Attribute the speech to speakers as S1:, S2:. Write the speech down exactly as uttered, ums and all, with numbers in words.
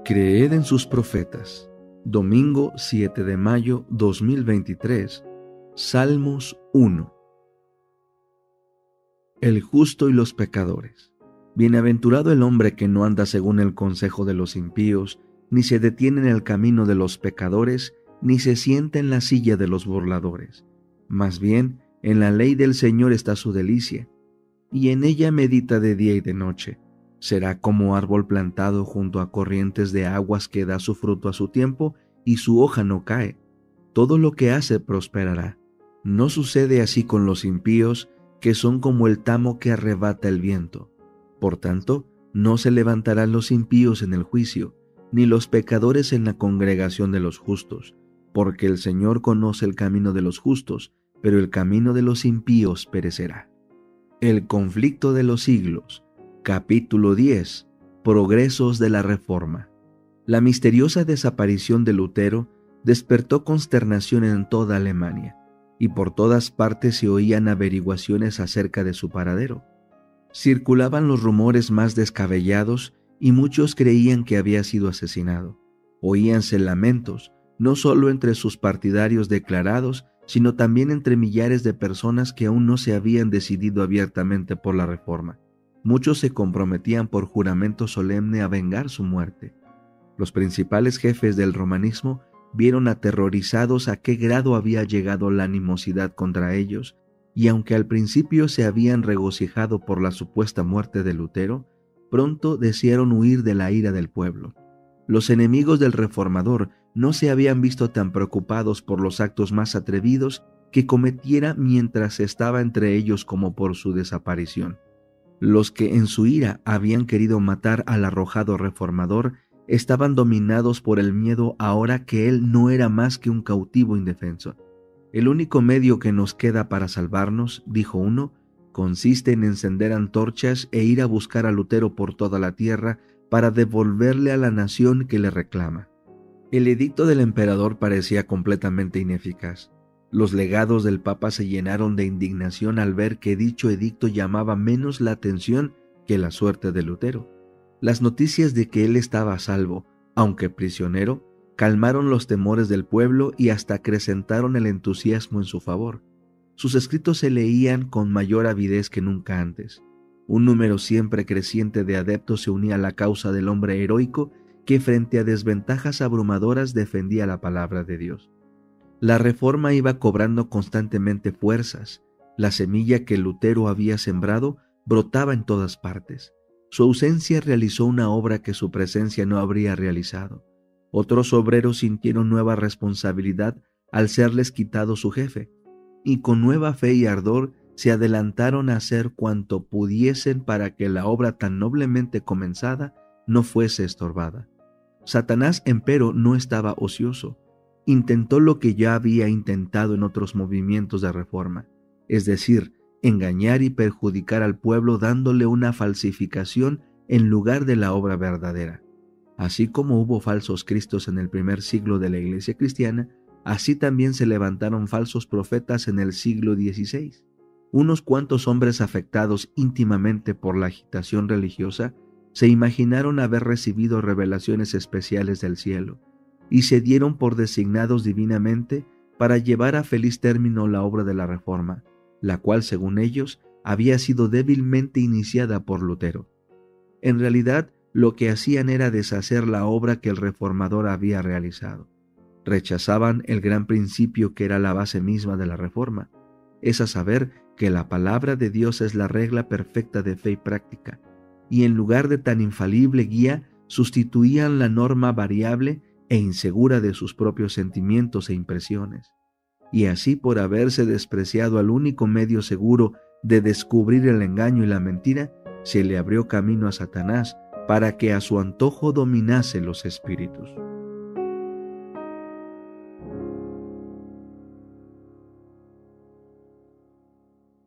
S1: Creed en sus profetas. Domingo siete de mayo dos mil veintitrés. Salmos uno. El justo y los pecadores. Bienaventurado el hombre que no anda según el consejo de los impíos, ni se detiene en el camino de los pecadores, ni se sienta en la silla de los burladores. Más bien, en la ley del Señor está su delicia, y en ella medita de día y de noche. Será como árbol plantado junto a corrientes de aguas que da su fruto a su tiempo, y su hoja no cae. Todo lo que hace prosperará. No sucede así con los impíos, que son como el tamo que arrebata el viento. Por tanto, no se levantarán los impíos en el juicio, ni los pecadores en la congregación de los justos, porque el Señor conoce el camino de los justos, pero el camino de los impíos perecerá. El conflicto de los siglos. Capítulo diez. Progresos de la Reforma. La misteriosa desaparición de Lutero despertó consternación en toda Alemania, y por todas partes se oían averiguaciones acerca de su paradero. Circulaban los rumores más descabellados y muchos creían que había sido asesinado. Oíanse lamentos, no solo entre sus partidarios declarados, sino también entre millares de personas que aún no se habían decidido abiertamente por la Reforma. Muchos se comprometían por juramento solemne a vengar su muerte. Los principales jefes del romanismo vieron aterrorizados a qué grado había llegado la animosidad contra ellos, y aunque al principio se habían regocijado por la supuesta muerte de Lutero, pronto desearon huir de la ira del pueblo. Los enemigos del reformador no se habían visto tan preocupados por los actos más atrevidos que cometiera mientras estaba entre ellos como por su desaparición. Los que en su ira habían querido matar al arrojado reformador estaban dominados por el miedo ahora que él no era más que un cautivo indefenso. El único medio que nos queda para salvarnos, dijo uno, consiste en encender antorchas e ir a buscar a Lutero por toda la tierra para devolverle a la nación que le reclama. El edicto del emperador parecía completamente ineficaz. Los legados del Papa se llenaron de indignación al ver que dicho edicto llamaba menos la atención que la suerte de Lutero. Las noticias de que él estaba a salvo, aunque prisionero, calmaron los temores del pueblo y hasta acrecentaron el entusiasmo en su favor. Sus escritos se leían con mayor avidez que nunca antes. Un número siempre creciente de adeptos se unía a la causa del hombre heroico que frente a desventajas abrumadoras defendía la palabra de Dios. La Reforma iba cobrando constantemente fuerzas. La semilla que Lutero había sembrado brotaba en todas partes. Su ausencia realizó una obra que su presencia no habría realizado. Otros obreros sintieron nueva responsabilidad al serles quitado su jefe, y con nueva fe y ardor se adelantaron a hacer cuanto pudiesen para que la obra tan noblemente comenzada no fuese estorbada. Satanás, empero, no estaba ocioso. Intentó lo que ya había intentado en otros movimientos de reforma, es decir, engañar y perjudicar al pueblo dándole una falsificación en lugar de la obra verdadera. Así como hubo falsos cristos en el primer siglo de la Iglesia cristiana, así también se levantaron falsos profetas en el siglo dieciséis. Unos cuantos hombres afectados íntimamente por la agitación religiosa se imaginaron haber recibido revelaciones especiales del cielo y se dieron por designados divinamente para llevar a feliz término la obra de la Reforma, la cual, según ellos, había sido débilmente iniciada por Lutero. En realidad, lo que hacían era deshacer la obra que el reformador había realizado. Rechazaban el gran principio que era la base misma de la Reforma, es a saber que la palabra de Dios es la regla perfecta de fe y práctica, y en lugar de tan infalible guía, sustituían la norma variable e insegura de sus propios sentimientos e impresiones. Y así, por haberse despreciado al único medio seguro de descubrir el engaño y la mentira, se le abrió camino a Satanás para que a su antojo dominase los espíritus.